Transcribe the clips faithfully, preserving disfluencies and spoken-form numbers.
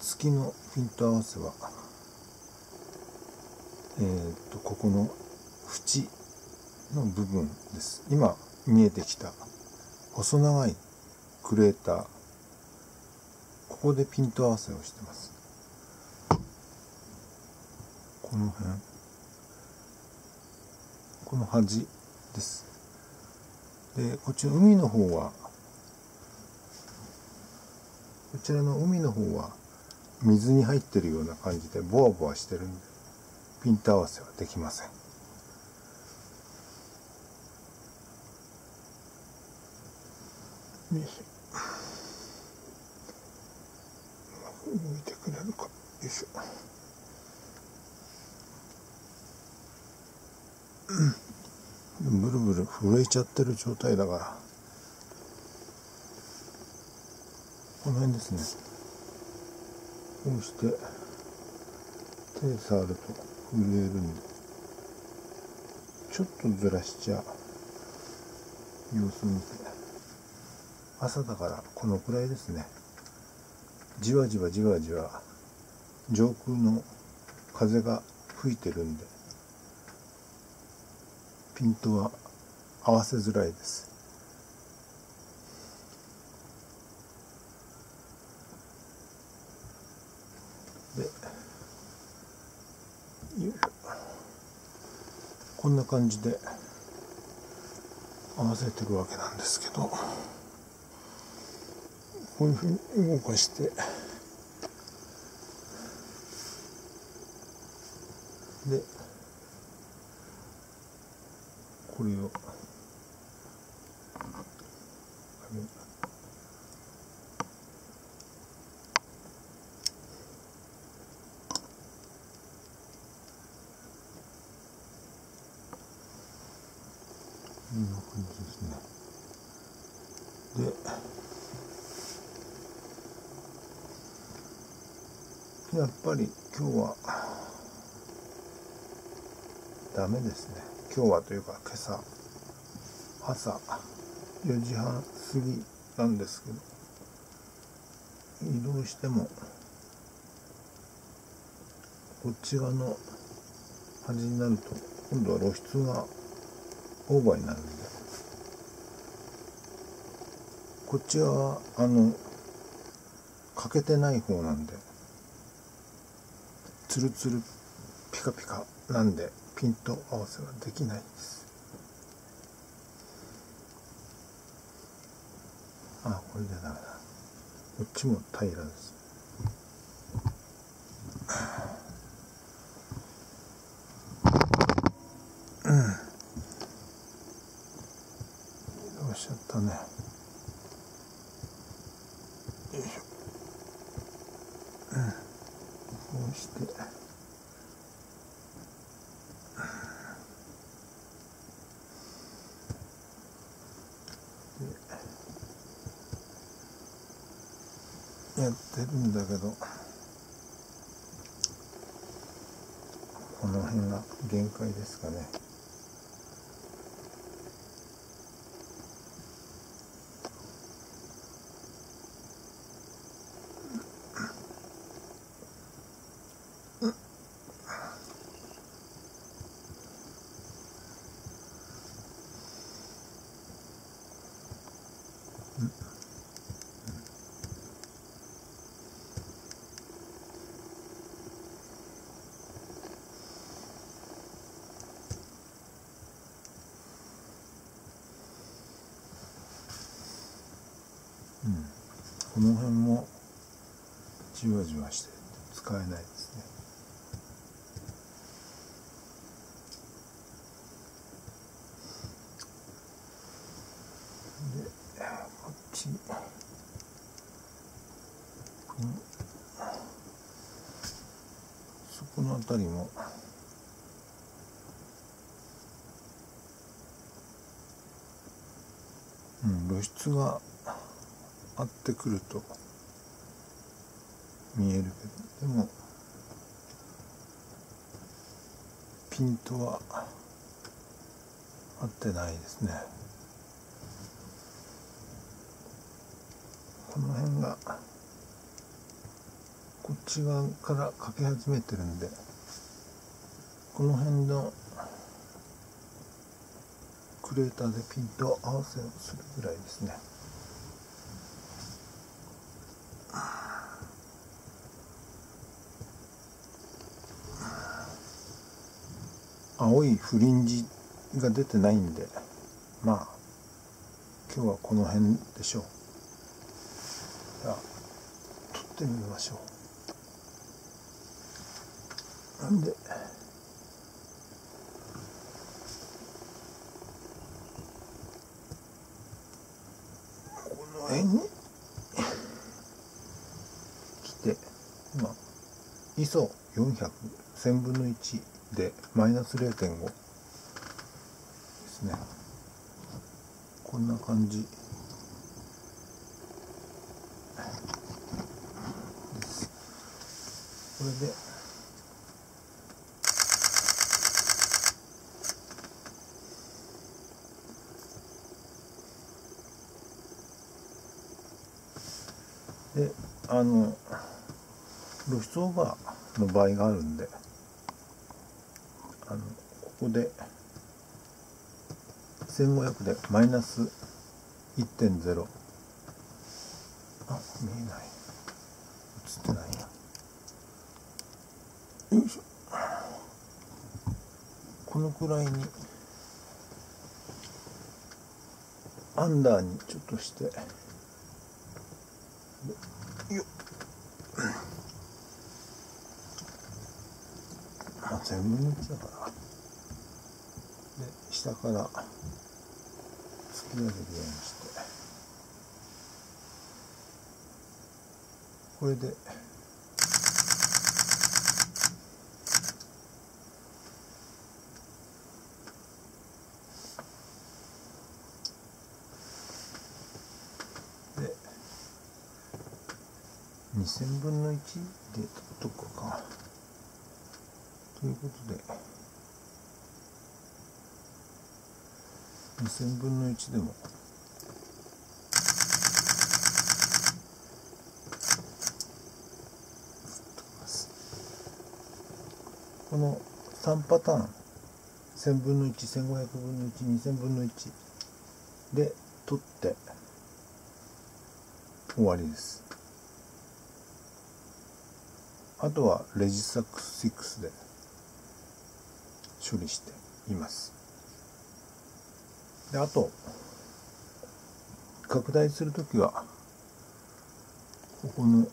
月のピント合わせはえー、とここの縁の部分です。今見えてきた細長いクレーター、ここでピント合わせをしてます。この辺、この端です。で、こっちの海の方は、こちらの海の方は水に入ってるような感じでボワボワしてるんで、ピント合わせはできません。よいしょ。うまく動いてくれるか。よいしょ。うん、ブルブル震えちゃってる状態だから、この辺ですね。こうして手で触ると震えるんで、ちょっとずらしちゃ様子見て。朝だからこのくらいですね。じわじわじわじわ上空の風が吹いてるんで、ピントは合わせづらいです。で、よいしょ。こんな感じで合わせてるわけなんですけど、こういうふうに動かして、でこれをこんな感じですね。で、やっぱり今日はダメですね。今日はというか今朝朝よじはん過ぎなんですけど、移動してもこっち側の端になると今度は露出がオーバーになるんで、こっちはあの欠けてない方なんで、ツルツルピカピカなんでピント合わせはできないんです。あ、これでダメだ。こっちも平らです。うん、どうしちゃったね。よいしょ。うん、こうして、やってるんだけど、この辺が限界ですかね。うん、この辺もじわじわして使えないですね。で、こっち、うん、そこのあたりもうん、露出が合ってくると見えるけど、でもピントは合ってないですね。この辺がここっち側からかけ始めてるんで、この辺のクレーターでピント合わせをするぐらいですね。青いフリンジが出てないんで、まあ今日はこの辺でしょう。じゃあ撮ってみましょう。なんでこの辺に来て、今 アイエスオーよんひゃく せんぶんのいちでマイナス れいてんご ですね。こんな感じです。これでで、あの露出オーバーの場合があるんで、あのここでせんごひゃくでマイナス いってんゼロ、 あ、見えない、映ってないな、よいしょ。このくらいにアンダーにちょっとして、よっ、まあせんぶんのいちだからで、下から突き上げるようにして、これででにせんぶんのいちで取っとくか。ということでにせんぶんのいちでもこのさんパターン、せんぶんのいち、せんごひゃくぶんのいち、にせんぶんのいちで取って終わりです。あとはレジスタックスろくで処理しています。で、あと拡大するときはここの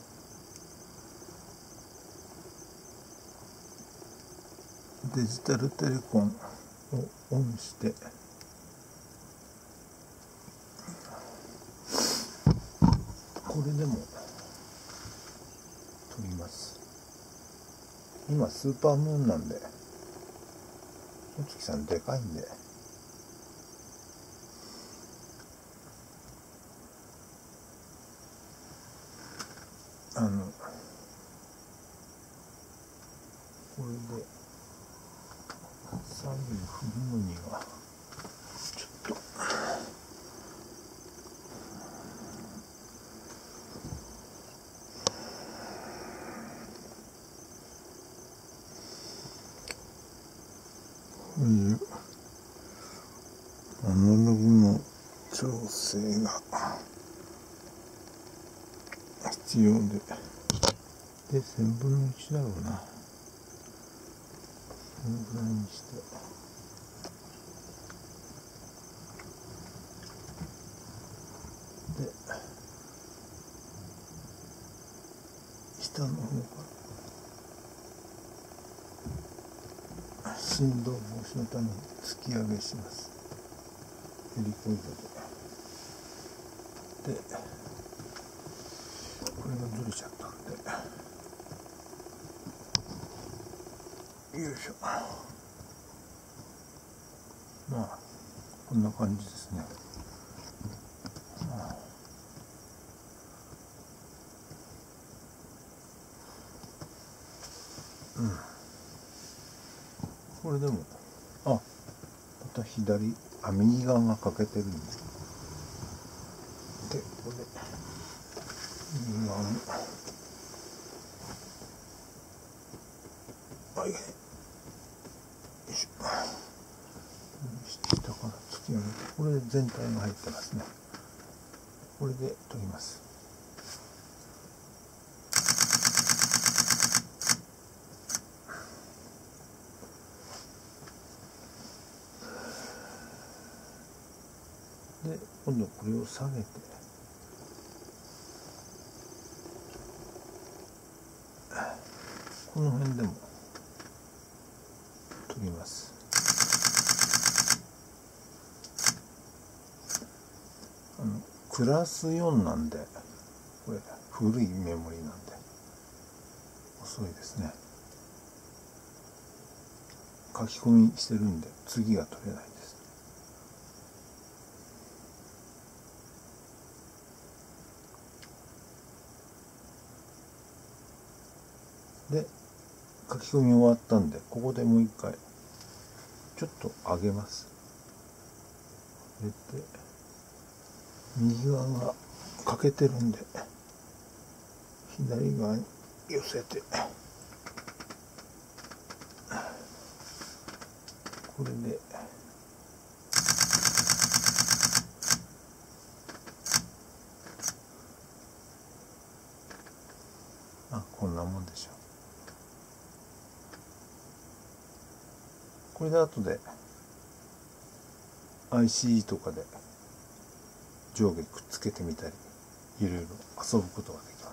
デジタルテレコンをオンしてこれでも撮ります。今スーパームーンなんで、お月さんでかいんで、あのこれで左右振るのにはちょっとこういうアナログの調整が必要で、でせんぶんのいちだろうな、このぐらいにして、で下の方から振動防止のために突き上げします。ヘリコイドで。でこれがずれちゃったんで、よいしょ。まあこんな感じですね。まあうん、これでも、あ、また左、あ、右側が欠けてるんで、でこれ右側もはい、よいしょ。下から突き上げて、これで全体が入ってますね。これで研ぎます。で、今度これを下げて、この辺でも研ぎます。あのクラスよんなんで、これ古いメモリなんで遅いですね。書き込みしてるんで次が取れないです。で、書き込み終わったんで、ここでもう一回ちょっと上げます。上げて、右側が欠けてるんで左側に寄せて、これであ、こんなもんでしょう。これで後で アイシー とかで上下くっつけてみたり、いろいろ遊ぶことができます。